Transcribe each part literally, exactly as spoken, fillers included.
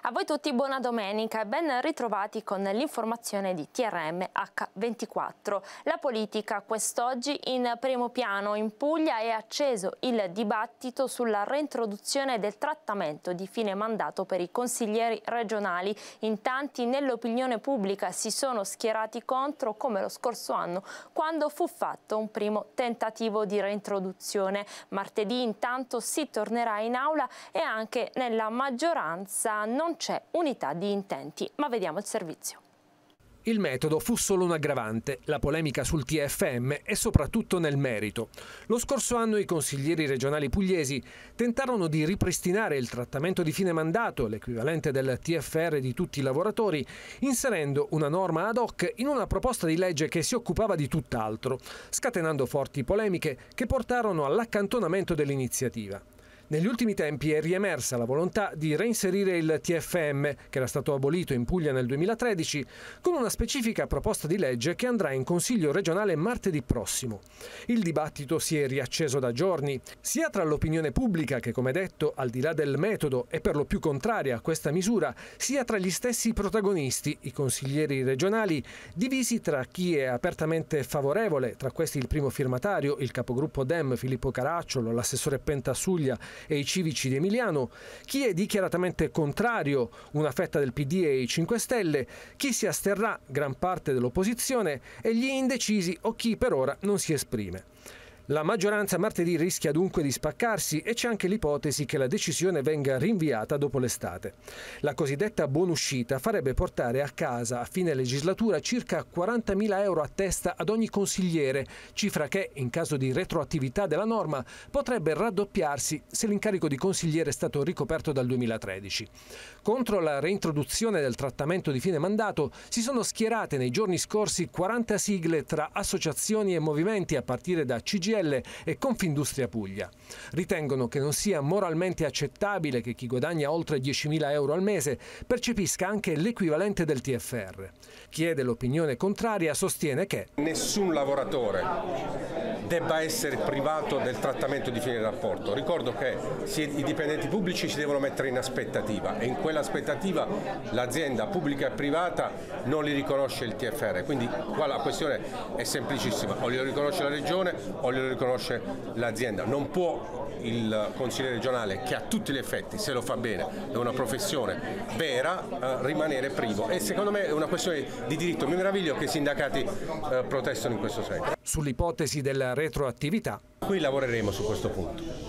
A voi tutti buona domenica e ben ritrovati con l'informazione di T R M H ventiquattro. La politica quest'oggi in primo piano. In Puglia è acceso il dibattito sulla reintroduzione del trattamento di fine mandato per i consiglieri regionali. In tanti nell'opinione pubblica si sono schierati contro, come lo scorso anno, quando fu fatto un primo tentativo di reintroduzione. Martedì intanto si tornerà in aula e anche nella maggioranza non c'è unità di intenti, ma vediamo il servizio. Il metodo fu solo un aggravante, la polemica sul T F M e soprattutto nel merito. Lo scorso anno i consiglieri regionali pugliesi tentarono di ripristinare il trattamento di fine mandato, l'equivalente del T F R di tutti i lavoratori, inserendo una norma ad hoc in una proposta di legge che si occupava di tutt'altro, scatenando forti polemiche che portarono all'accantonamento dell'iniziativa. Negli ultimi tempi è riemersa la volontà di reinserire il T F M, che era stato abolito in Puglia nel duemilatredici, con una specifica proposta di legge che andrà in Consiglio regionale martedì prossimo. Il dibattito si è riacceso da giorni, sia tra l'opinione pubblica che, come detto, al di là del metodo è per lo più contraria a questa misura, sia tra gli stessi protagonisti, i consiglieri regionali, divisi tra chi è apertamente favorevole, tra questi il primo firmatario, il capogruppo Dem Filippo Caracciolo, l'assessore Pentasuglia e i civici di Emiliano, chi è dichiaratamente contrario, una fetta del P D e i cinque Stelle, chi si asterrà, gran parte dell'opposizione, e gli indecisi o chi per ora non si esprime. La maggioranza martedì rischia dunque di spaccarsi e c'è anche l'ipotesi che la decisione venga rinviata dopo l'estate. La cosiddetta buonuscita farebbe portare a casa a fine legislatura circa quarantamila euro a testa ad ogni consigliere, cifra che, in caso di retroattività della norma, potrebbe raddoppiarsi se l'incarico di consigliere è stato ricoperto dal duemilatredici. Contro la reintroduzione del trattamento di fine mandato si sono schierate nei giorni scorsi quaranta sigle tra associazioni e movimenti a partire da C G I L e Confindustria Puglia. Ritengono che non sia moralmente accettabile che chi guadagna oltre diecimila euro al mese percepisca anche l'equivalente del T F R. Chi è dell'opinione contraria sostiene che nessun lavoratore debba essere privato del trattamento di fine rapporto. Ricordo che i dipendenti pubblici si devono mettere in aspettativa e in quell'aspettativa l'azienda pubblica e privata non li riconosce il T F R, quindi qua la questione è semplicissima: o glielo riconosce la regione o glielo riconosce l'azienda. Non può il consigliere regionale, che a tutti gli effetti, se lo fa bene, è una professione vera, eh, rimanere privo, e secondo me è una questione di diritto. Mi meraviglio che i sindacati eh, protestano in questo senso. Sull'ipotesi della retroattività, qui lavoreremo su questo punto.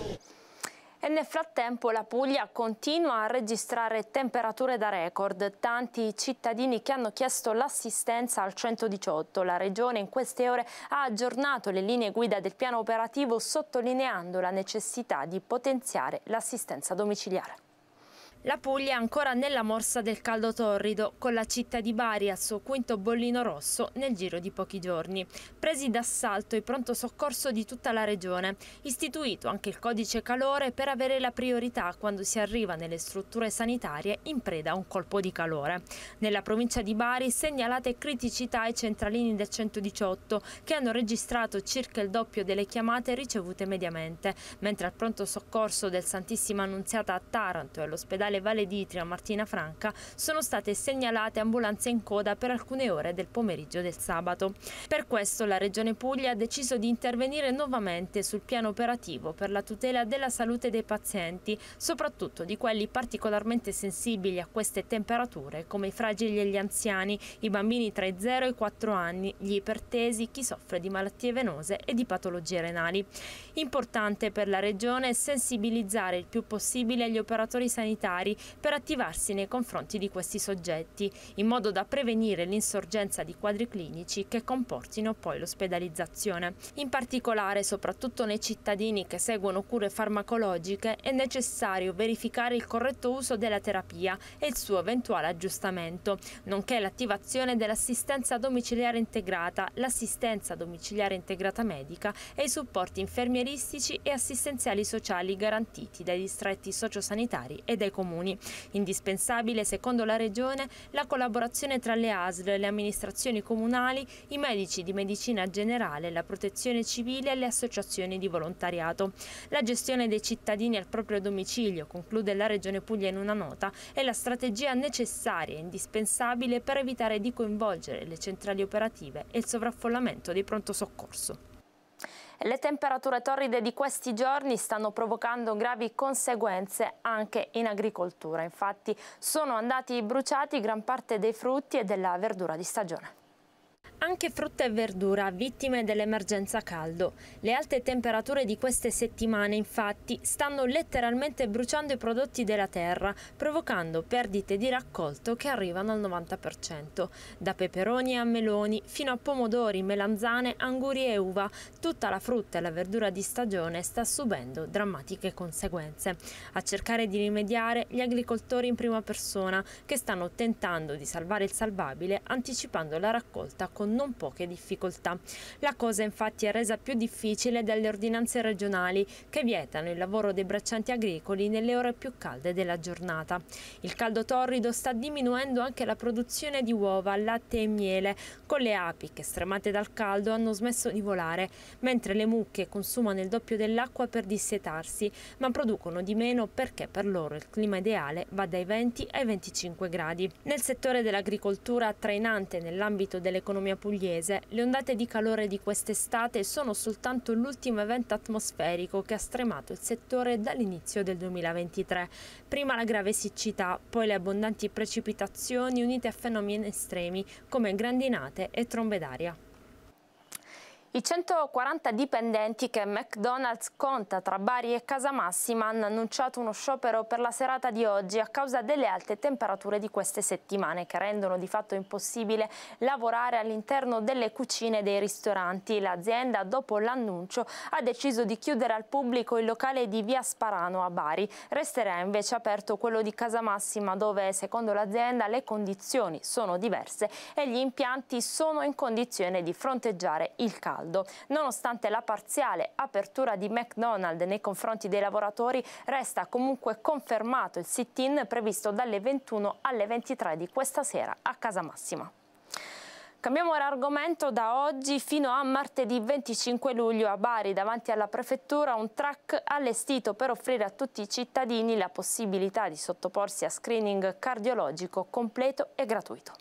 E nel frattempo la Puglia continua a registrare temperature da record. Tanti cittadini che hanno chiesto l'assistenza al centodiciotto. La Regione in queste ore ha aggiornato le linee guida del piano operativo, sottolineando la necessità di potenziare l'assistenza domiciliare. La Puglia è ancora nella morsa del caldo torrido, con la città di Bari al suo quinto bollino rosso nel giro di pochi giorni. Presi d'assalto il pronto soccorso di tutta la regione, istituito anche il codice calore per avere la priorità quando si arriva nelle strutture sanitarie in preda a un colpo di calore. Nella provincia di Bari segnalate criticità ai centralini del centodiciotto, che hanno registrato circa il doppio delle chiamate ricevute mediamente, mentre al pronto soccorso del Santissima Annunziata a Taranto e all'ospedale Valle d'Itria a Martina Franca sono state segnalate ambulanze in coda per alcune ore del pomeriggio del sabato. Per questo la Regione Puglia ha deciso di intervenire nuovamente sul piano operativo per la tutela della salute dei pazienti, soprattutto di quelli particolarmente sensibili a queste temperature, come i fragili e gli anziani, i bambini tra i zero e i quattro anni, gli ipertesi, chi soffre di malattie venose e di patologie renali. Importante per la Regione sensibilizzare il più possibile gli operatori sanitari per attivarsi nei confronti di questi soggetti, in modo da prevenire l'insorgenza di quadri clinici che comportino poi l'ospedalizzazione. In particolare, soprattutto nei cittadini che seguono cure farmacologiche, è necessario verificare il corretto uso della terapia e il suo eventuale aggiustamento, nonché l'attivazione dell'assistenza domiciliare integrata, l'assistenza domiciliare integrata medica e i supporti infermieristici e assistenziali sociali garantiti dai distretti sociosanitari e dai comuni. comuni. Indispensabile, secondo la Regione, la collaborazione tra le A S L, le amministrazioni comunali, i medici di medicina generale, la protezione civile e le associazioni di volontariato. La gestione dei cittadini al proprio domicilio, conclude la Regione Puglia in una nota, è la strategia necessaria e indispensabile per evitare di coinvolgere le centrali operative e il sovraffollamento dei pronto soccorso. Le temperature torride di questi giorni stanno provocando gravi conseguenze anche in agricoltura. Infatti sono andati bruciati gran parte dei frutti e della verdura di stagione. Anche frutta e verdura vittime dell'emergenza caldo. Le alte temperature di queste settimane, infatti, stanno letteralmente bruciando i prodotti della terra, provocando perdite di raccolto che arrivano al novanta per cento. Da peperoni a meloni, fino a pomodori, melanzane, anguri e uva, tutta la frutta e la verdura di stagione sta subendo drammatiche conseguenze. A cercare di rimediare gli agricoltori in prima persona, che stanno tentando di salvare il salvabile, anticipando la raccolta con non poche difficoltà. La cosa infatti è resa più difficile dalle ordinanze regionali che vietano il lavoro dei braccianti agricoli nelle ore più calde della giornata. Il caldo torrido sta diminuendo anche la produzione di uova, latte e miele, con le api che, stremate dal caldo, hanno smesso di volare, mentre le mucche consumano il doppio dell'acqua per dissetarsi, ma producono di meno perché per loro il clima ideale va dai venti ai venticinque gradi. Nel settore dell'agricoltura, trainante nell'ambito dell'economia pugliese, le ondate di calore di quest'estate sono soltanto l'ultimo evento atmosferico che ha stremato il settore dall'inizio del duemilaventitré. Prima la grave siccità, poi le abbondanti precipitazioni unite a fenomeni estremi come grandinate e trombe d'aria. I centoquaranta dipendenti che McDonald's conta tra Bari e Casamassima hanno annunciato uno sciopero per la serata di oggi a causa delle alte temperature di queste settimane che rendono di fatto impossibile lavorare all'interno delle cucine dei ristoranti. L'azienda, dopo l'annuncio, ha deciso di chiudere al pubblico il locale di Via Sparano a Bari. Resterà invece aperto quello di Casamassima, dove secondo l'azienda le condizioni sono diverse e gli impianti sono in condizione di fronteggiare il caldo. Nonostante la parziale apertura di McDonald's nei confronti dei lavoratori, resta comunque confermato il sit-in previsto dalle ventuno alle ventitré di questa sera a Casamassima. Cambiamo ora argomento. Da oggi fino a martedì venticinque luglio a Bari, davanti alla prefettura, un track allestito per offrire a tutti i cittadini la possibilità di sottoporsi a screening cardiologico completo e gratuito.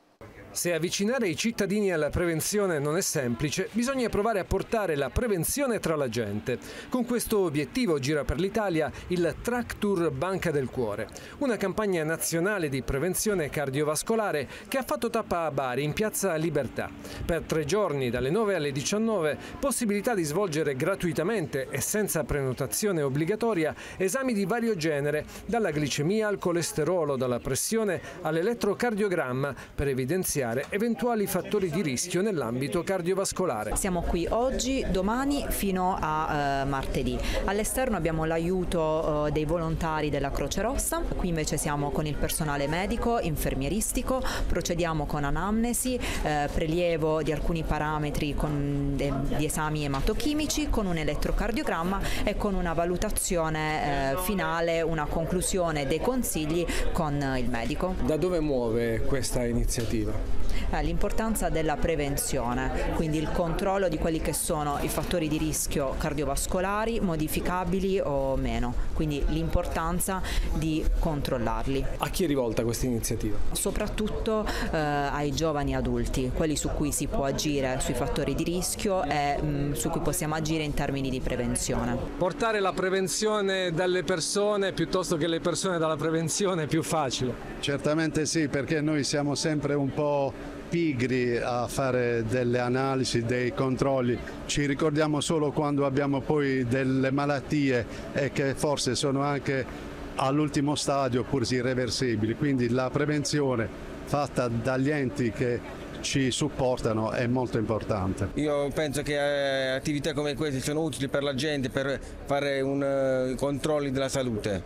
Se avvicinare i cittadini alla prevenzione non è semplice, bisogna provare a portare la prevenzione tra la gente. Con questo obiettivo gira per l'Italia il Track Tour Banca del Cuore, una campagna nazionale di prevenzione cardiovascolare che ha fatto tappa a Bari in Piazza Libertà. Per tre giorni, dalle nove alle diciannove, possibilità di svolgere gratuitamente e senza prenotazione obbligatoria esami di vario genere, dalla glicemia al colesterolo, dalla pressione all'elettrocardiogramma, per evidenziare eventuali fattori di rischio nell'ambito cardiovascolare. Siamo qui oggi, domani fino a uh, martedì. All'esterno abbiamo l'aiuto uh, dei volontari della Croce Rossa, qui invece siamo con il personale medico, infermieristico, procediamo con anamnesi, uh, prelievo di alcuni parametri con de- di esami ematochimici, con un elettrocardiogramma e con una valutazione uh, finale, una conclusione dei consigli con uh, il medico. Da dove muove questa iniziativa? L'importanza della prevenzione, quindi il controllo di quelli che sono i fattori di rischio cardiovascolari, modificabili o meno, quindi l'importanza di controllarli. A chi è rivolta questa iniziativa? Soprattutto eh, ai giovani adulti, quelli su cui si può agire sui fattori di rischio e mh, su cui possiamo agire in termini di prevenzione. Portare la prevenzione dalle persone piuttosto che le persone dalla prevenzione è più facile? Certamente sì, perché noi siamo sempre un po' pigri a fare delle analisi, dei controlli, ci ricordiamo solo quando abbiamo poi delle malattie e che forse sono anche all'ultimo stadio pur sì irreversibili, quindi la prevenzione fatta dagli enti che ci supportano è molto importante. Io penso che attività come queste sono utili per la gente per fare un, uh, controlli della salute.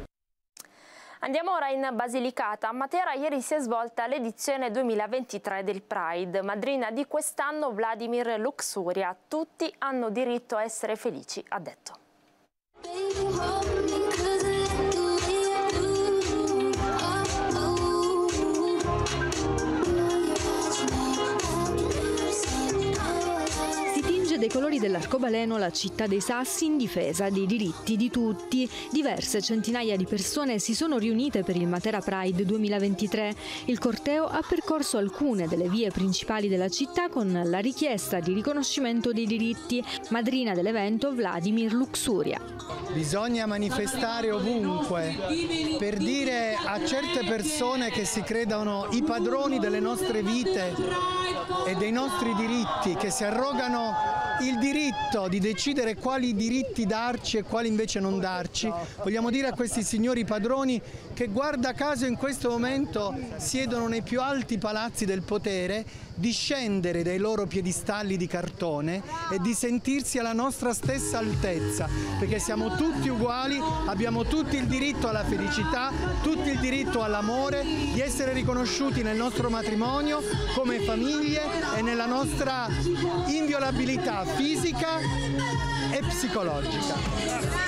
Andiamo ora in Basilicata. A Matera ieri si è svolta l'edizione duemilaventitré del Pride. Madrina di quest'anno Vladimir Luxuria. Tutti hanno diritto a essere felici, ha detto. dell'Arcobaleno la città dei Sassi in difesa dei diritti di tutti. Diverse centinaia di persone si sono riunite per il Matera Pride duemilaventitré. Il corteo ha percorso alcune delle vie principali della città con la richiesta di riconoscimento dei diritti. Madrina dell'evento Vladimir Luxuria. Bisogna manifestare ovunque per dire a certe persone che si credano i padroni delle nostre vite e dei nostri diritti, che si arrogano il diritto di decidere quali diritti darci e quali invece non darci. Vogliamo dire a questi signori padroni che guarda caso in questo momento siedono nei più alti palazzi del potere, di scendere dai loro piedistalli di cartone e di sentirsi alla nostra stessa altezza, perché siamo tutti uguali, abbiamo tutti il diritto alla felicità, tutti il diritto all'amore, di essere riconosciuti nel nostro matrimonio come famiglie e nella nostra inviolabilità fisica e psicologica.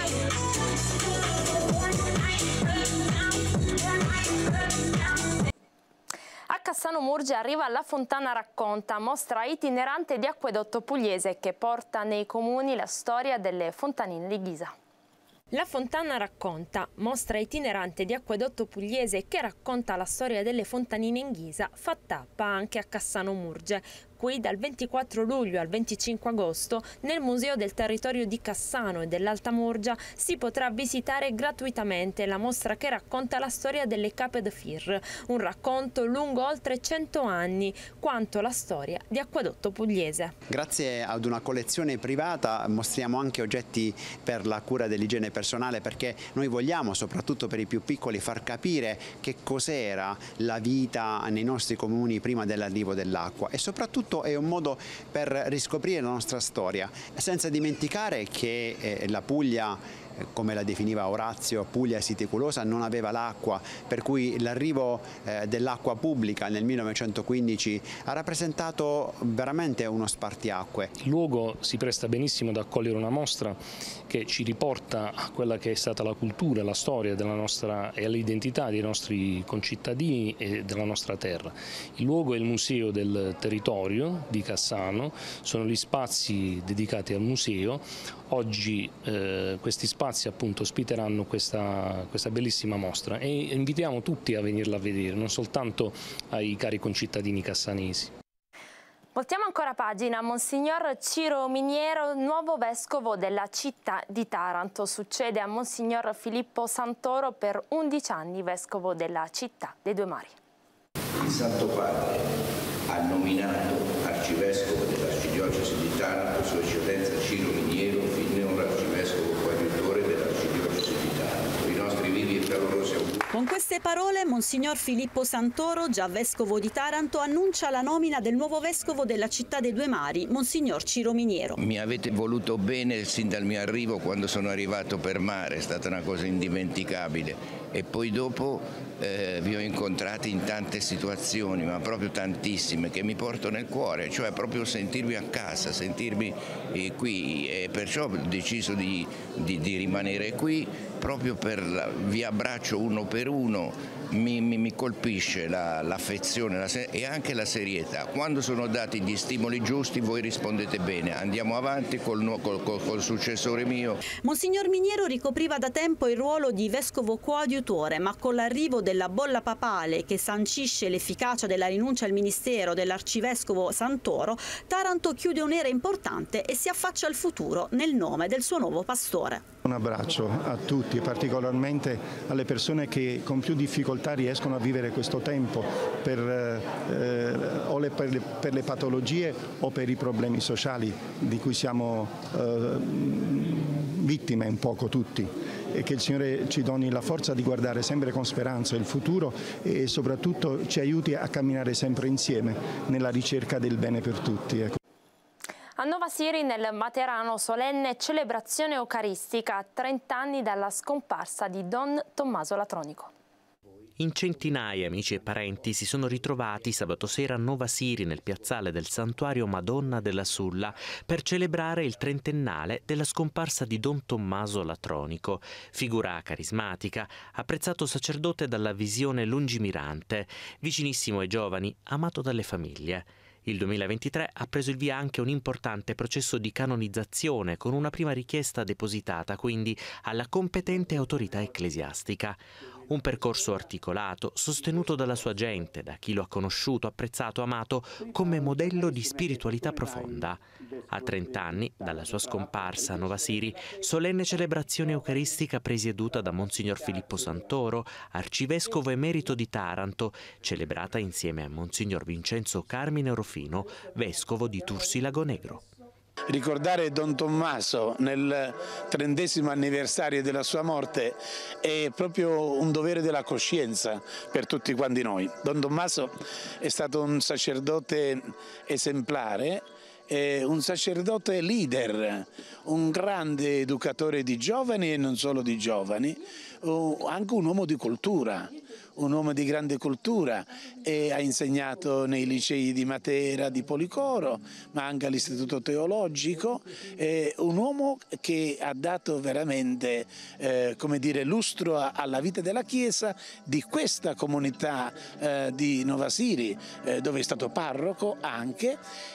A Cassano Murge arriva la Fontana Racconta, mostra itinerante di Acquedotto Pugliese che porta nei comuni la storia delle fontanine di Ghisa. La Fontana Racconta, mostra itinerante di Acquedotto Pugliese che racconta la storia delle fontanine in Ghisa, fa tappa anche a Cassano Murge. Qui dal ventiquattro luglio al venticinque agosto nel Museo del Territorio di Cassano e dell'Alta Murgia si potrà visitare gratuitamente la mostra che racconta la storia delle Cape de Fir, un racconto lungo oltre cento anni, quanto la storia di Acquedotto Pugliese. Grazie ad una collezione privata mostriamo anche oggetti per la cura dell'igiene personale, perché noi vogliamo, soprattutto per i più piccoli, far capire che cos'era la vita nei nostri comuni prima dell'arrivo dell'acqua, e soprattutto è un modo per riscoprire la nostra storia, senza dimenticare che eh, la Puglia, come la definiva Orazio, Puglia siticulosa, non aveva l'acqua, per cui l'arrivo eh, dell'acqua pubblica nel millenovecentoquindici ha rappresentato veramente uno spartiacque. Il luogo si presta benissimo ad accogliere una mostra che ci riporta a quella che è stata la cultura, la storia della nostra e l'identità dei nostri concittadini e della nostra terra. Il luogo è il Museo del Territorio di Cassano, sono gli spazi dedicati al museo. Oggi eh, questi spazi appunto ospiteranno questa, questa bellissima mostra e invitiamo tutti a venirla a vedere, non soltanto ai cari concittadini cassanesi. Voltiamo ancora pagina. Monsignor Ciro Miniero, nuovo vescovo della città di Taranto. Succede a Monsignor Filippo Santoro, per undici anni vescovo della città dei Due Mari. Il Santo Padre ha nominato arcivescovo dell'Arcidiocesi di Taranto Sua Eccellenza Ciro Miniero, finora arcivescovo coadiutore dell'Arcidiocesi di Taranto. I nostri vivi e calorosi auguri. Con queste parole Monsignor Filippo Santoro, già vescovo di Taranto, annuncia la nomina del nuovo vescovo della città dei Due Mari, Monsignor Ciro Miniero. Mi avete voluto bene sin dal mio arrivo, quando sono arrivato per mare, è stata una cosa indimenticabile, e poi dopo eh, vi ho incontrati in tante situazioni, ma proprio tantissime, che mi porto nel cuore, cioè proprio sentirvi a casa, sentirmi eh, qui, e perciò ho deciso di, di, di rimanere qui, proprio per la, vi abbraccio uno per uno, mi, mi, mi colpisce l'affezione la, la, e anche la serietà. Quando sono dati gli stimoli giusti voi rispondete bene, andiamo avanti col, col, col, col successore mio. Monsignor Miniero ricopriva da tempo il ruolo di vescovo coadiutore, ma con l'arrivo della bolla papale che sancisce l'efficacia della rinuncia al ministero dell'arcivescovo Santoro, Taranto chiude un'era importante e si affaccia al futuro nel nome del suo nuovo pastore. Un abbraccio a tutti, particolarmente alle persone che con più difficoltà riescono a vivere questo tempo per, eh, o le, per, le, per le patologie o per i problemi sociali di cui siamo eh, vittime un poco tutti, e che il Signore ci doni la forza di guardare sempre con speranza il futuro e soprattutto ci aiuti a camminare sempre insieme nella ricerca del bene per tutti. Ecco. A Nova Siri, nel Materano, solenne celebrazione eucaristica a trenta anni dalla scomparsa di Don Tommaso Latronico. In centinaia amici e parenti si sono ritrovati sabato sera a Nova Siri, nel piazzale del santuario Madonna della Sulla, per celebrare il trentennale della scomparsa di Don Tommaso Latronico, figura carismatica, apprezzato sacerdote dalla visione lungimirante, vicinissimo ai giovani, amato dalle famiglie. Il duemilaventitré ha preso il via anche un importante processo di canonizzazione, con una prima richiesta depositata quindi alla competente autorità ecclesiastica. Un percorso articolato, sostenuto dalla sua gente, da chi lo ha conosciuto, apprezzato, amato, come modello di spiritualità profonda. A trent'anni, dalla sua scomparsa a Nova Siri, solenne celebrazione eucaristica presieduta da Monsignor Filippo Santoro, arcivescovo emerito di Taranto, celebrata insieme a Monsignor Vincenzo Carmine Orofino, vescovo di Tursi Lagonegro. Ricordare Don Tommaso nel trentesimo anniversario della sua morte è proprio un dovere della coscienza per tutti quanti noi. Don Tommaso è stato un sacerdote esemplare, un sacerdote leader, un grande educatore di giovani e non solo di giovani, anche un uomo di cultura. Un uomo di grande cultura, e ha insegnato nei licei di Matera, di Policoro, ma anche all'Istituto Teologico, è un uomo che ha dato veramente eh, come dire, lustro a, alla vita della Chiesa di questa comunità eh, di Nova Siri, eh, dove è stato parroco anche,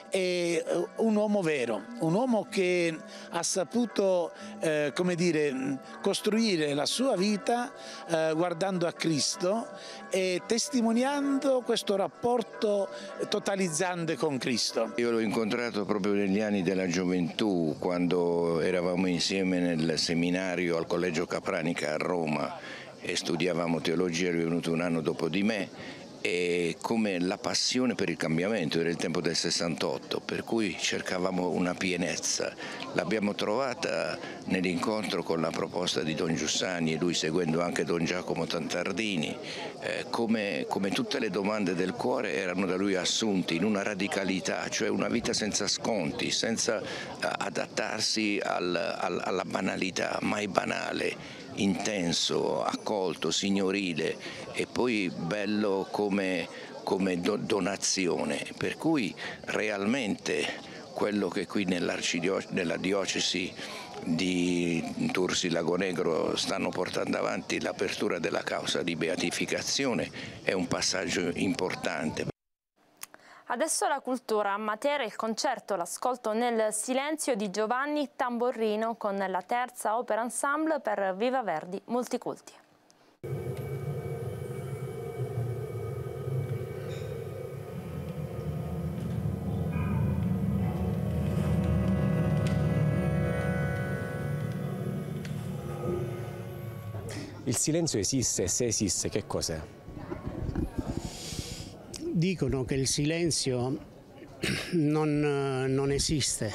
è un uomo vero, un uomo che ha saputo eh, come dire, costruire la sua vita eh, guardando a Cristo e testimoniando questo rapporto totalizzante con Cristo. Io l'ho incontrato proprio negli anni della gioventù, quando eravamo insieme nel seminario al Collegio Capranica a Roma e studiavamo teologia. Lui è venuto un anno dopo di me, e come la passione per il cambiamento, era il tempo del sessantotto, per cui cercavamo una pienezza. L'abbiamo trovata nell'incontro con la proposta di Don Giussani e lui seguendo anche Don Giacomo Tantardini, eh, come, come tutte le domande del cuore erano da lui assunte in una radicalità, cioè una vita senza sconti, senza uh, adattarsi al, al, alla banalità, mai banale, intenso, accolto, signorile e poi bello come, come do, donazione, per cui realmente quello che qui nella diocesi di Tursi Lagonegro stanno portando avanti, l'apertura della causa di beatificazione, è un passaggio importante. Adesso la cultura. A Matera il concerto L'ascolto nel silenzio di Giovanni Tamborrino con la terza opera ensemble per Viva Verdi Multiculti. Il silenzio esiste, se esiste che cos'è? Dicono che il silenzio non, non esiste,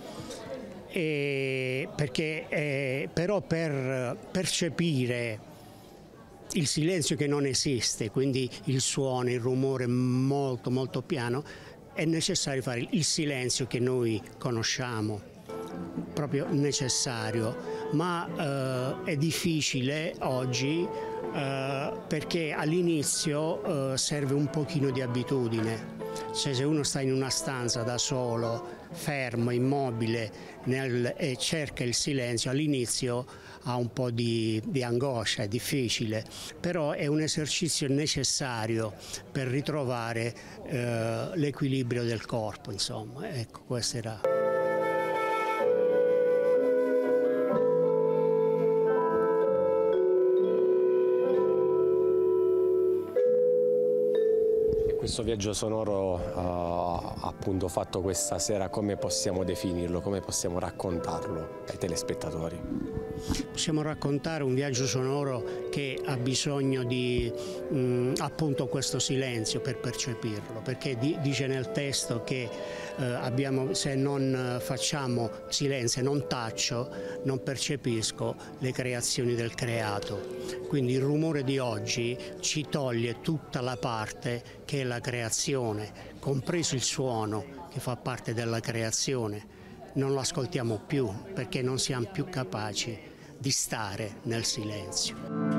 e perché, eh, però per percepire il silenzio che non esiste, quindi il suono, il rumore molto molto piano, è necessario fare il silenzio che noi conosciamo, proprio necessario, ma eh, è difficile oggi. Uh, perché all'inizio uh, serve un pochino di abitudine, cioè se uno sta in una stanza da solo, fermo, immobile nel, e cerca il silenzio, all'inizio ha un po' di, di angoscia, è difficile, però è un esercizio necessario per ritrovare uh, l'equilibrio del corpo, insomma, ecco, questo era. Questo viaggio sonoro uh, appunto fatto questa sera, come possiamo definirlo, come possiamo raccontarlo ai telespettatori? Possiamo raccontare un viaggio sonoro che ha bisogno di mh, appunto questo silenzio per percepirlo, perché di, dice nel testo che eh, abbiamo, se non facciamo silenzio, non taccio, non percepisco le creazioni del creato. Quindi il rumore di oggi ci toglie tutta la parte che è la creazione, compreso il suono che fa parte della creazione. Non lo ascoltiamo più perché non siamo più capaci di stare nel silenzio.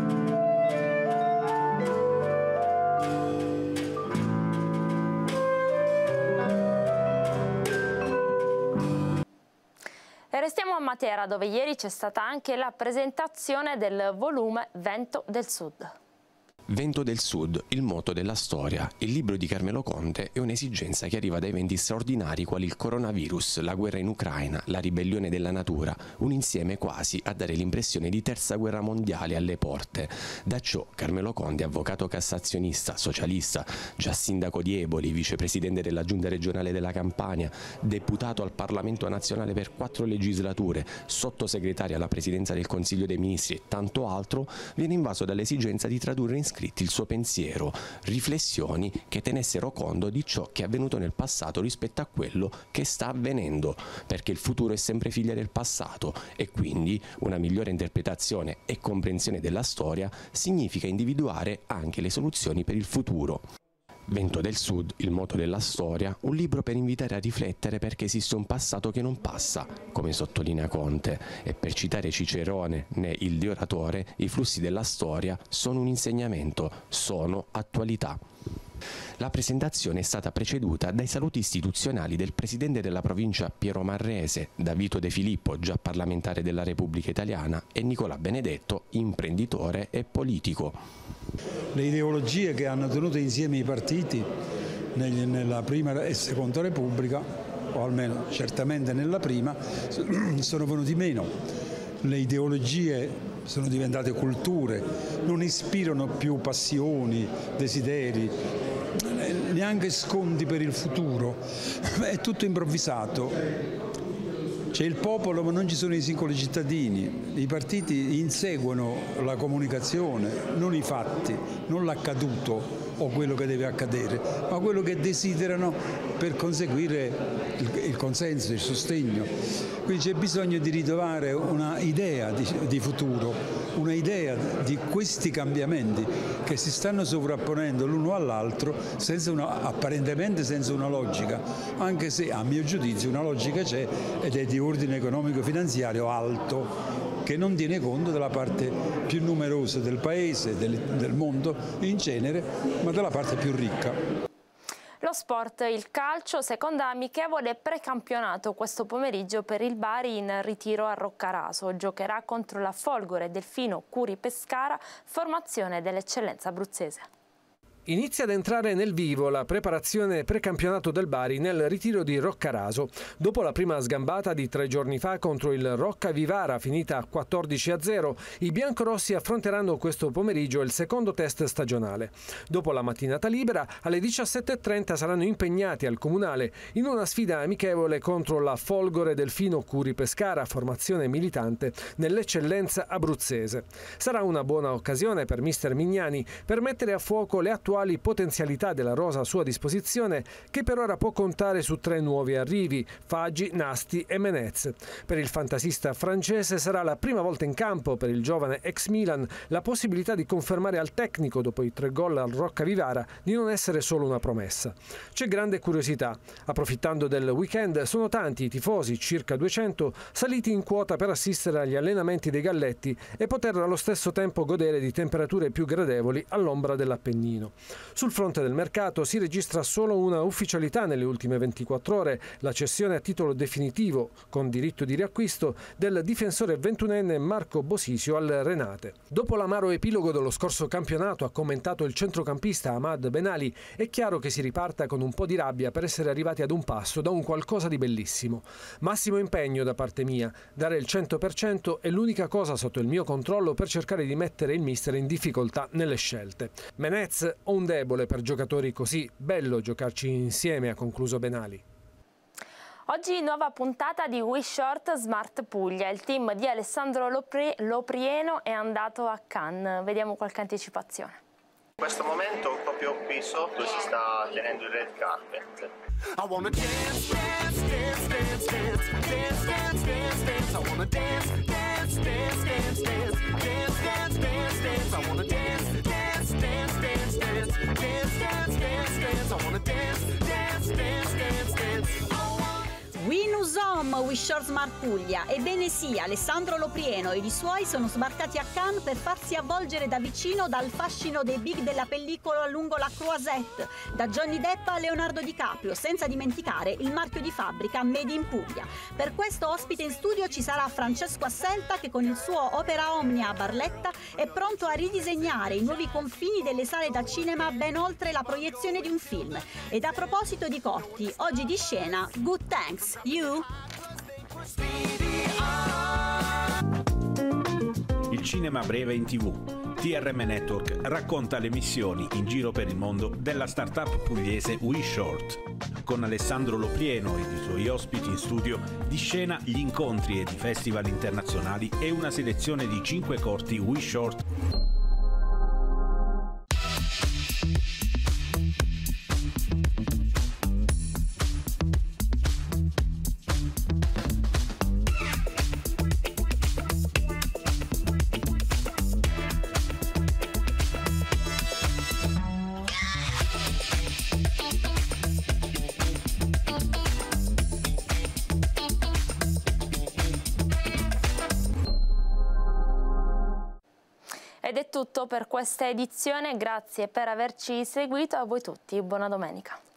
E restiamo a Matera, dove ieri c'è stata anche la presentazione del volume Vento del Sud. Vento del Sud, il moto della storia. Il libro di Carmelo Conte è un'esigenza che arriva da eventi straordinari quali il coronavirus, la guerra in Ucraina, la ribellione della natura, un insieme quasi a dare l'impressione di terza guerra mondiale alle porte. Da ciò Carmelo Conte, avvocato cassazionista, socialista, già sindaco di Eboli, vicepresidente della Giunta regionale della Campania, deputato al Parlamento nazionale per quattro legislature, sottosegretario alla Presidenza del Consiglio dei Ministri e tanto altro, viene invaso dall'esigenza di tradurre in scritti il suo pensiero, riflessioni che tenessero conto di ciò che è avvenuto nel passato rispetto a quello che sta avvenendo, perché il futuro è sempre figlio del passato e quindi una migliore interpretazione e comprensione della storia significa individuare anche le soluzioni per il futuro. Vento del Sud, il moto della storia, un libro per invitare a riflettere perché esiste un passato che non passa, come sottolinea Conte, e per citare Cicerone né il Dio oratore, i flussi della storia sono un insegnamento, sono attualità. La presentazione è stata preceduta dai saluti istituzionali del presidente della provincia Piero Marrese, da Vito De Filippo, già parlamentare della Repubblica Italiana, e Nicola Benedetto, imprenditore e politico. Le ideologie che hanno tenuto insieme i partiti nella prima e seconda Repubblica, o almeno certamente nella prima, sono venuti meno. Le ideologie sono diventate culture, non ispirano più passioni, desideri, neanche sconti per il futuro, è tutto improvvisato. C'è il popolo ma non ci sono i singoli cittadini, i partiti inseguono la comunicazione, non i fatti, non l'accaduto o quello che deve accadere, ma quello che desiderano per conseguire il, il consenso, il sostegno. Quindi c'è bisogno di ritrovare una idea di, di futuro, una idea di questi cambiamenti che si stanno sovrapponendo l'uno all'altro senza una, apparentemente senza una logica, anche se a mio giudizio una logica c'è ed è di ordine economico-finanziario alto, che non tiene conto della parte più numerosa del paese, del, del mondo in genere, ma della parte più ricca. Lo sport, il calcio, seconda amichevole precampionato questo pomeriggio per il Bari in ritiro a Roccaraso. Giocherà contro la Folgore Delfino Curi Pescara, formazione dell'eccellenza abruzzese. Inizia ad entrare nel vivo la preparazione precampionato del Bari nel ritiro di Roccaraso. Dopo la prima sgambata di tre giorni fa contro il Rocca Vivara, finita quattordici a zero, i biancorossi affronteranno questo pomeriggio il secondo test stagionale. Dopo la mattinata libera, alle diciassette e trenta saranno impegnati al Comunale in una sfida amichevole contro la Folgore Delfino Curi Pescara, formazione militante nell'eccellenza abruzzese. Sarà una buona occasione per mister Mignani per mettere a fuoco le attuali potenzialità della rosa a sua disposizione, che per ora può contare su tre nuovi arrivi, Faggi, Nasti e Menez. Per il fantasista francese sarà la prima volta in campo per il giovane ex Milan la possibilità di confermare al tecnico, dopo i tre gol al Rocca Vivara, di non essere solo una promessa. C'è grande curiosità. Approfittando del weekend, sono tanti i tifosi, circa duecento, saliti in quota per assistere agli allenamenti dei Galletti e poter allo stesso tempo godere di temperature più gradevoli all'ombra dell'Appennino. Sul fronte del mercato si registra solo una ufficialità nelle ultime ventiquattro ore, la cessione a titolo definitivo, con diritto di riacquisto, del difensore ventunenne Marco Bosisio al Renate. Dopo l'amaro epilogo dello scorso campionato, ha commentato il centrocampista Ahmad Benali, è chiaro che si riparta con un po' di rabbia per essere arrivati ad un passo da un qualcosa di bellissimo. Massimo impegno da parte mia, dare il cento per cento è l'unica cosa sotto il mio controllo per cercare di mettere il mister in difficoltà nelle scelte. Menez, ho un debole per giocatori così, bello giocarci insieme, ha concluso Benali. Oggi nuova puntata di We Short Smart Puglia. Il team di Alessandro Lopri- Loprieno è andato a Cannes. Vediamo qualche anticipazione. In questo momento proprio qui sotto si sta tenendo il red carpet. I wanna dance, dance, dance, dance, dance, dance, dance, dance, dance. I wanna dance, dance, dance, dance, dance, dance, dance, dance, dance. I wanna dance, dance, dance, dance, dance, dance, dance, dance, dance. I wanna dance, dance, dance, dance, dance. Winus Zoom We Short Smart Puglia. Ebbene sì, Alessandro Loprieno ed i suoi sono sbarcati a Cannes per farsi avvolgere da vicino dal fascino dei big della pellicola lungo la Croisette, da Johnny Depp a Leonardo DiCaprio, senza dimenticare il marchio di fabbrica Made in Puglia. Per questo ospite in studio ci sarà Francesco Asselta, che con il suo Opera Omnia a Barletta è pronto a ridisegnare i nuovi confini delle sale da cinema ben oltre la proiezione di un film. Ed a proposito di corti, oggi di scena Good Thanks, You? Il cinema breve in tivù. T R M Network racconta le missioni in giro per il mondo della startup pugliese We Short. Con Alessandro Loprieno ed i suoi ospiti in studio, di scena gli incontri ed i festival internazionali e una selezione di cinque corti We Short. Ed è tutto per questa edizione, grazie per averci seguito, a voi tutti, buona domenica.